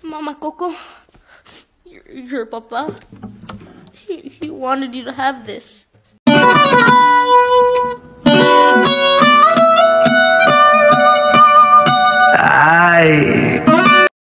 Mama Coco, your papa, he wanted you to have this.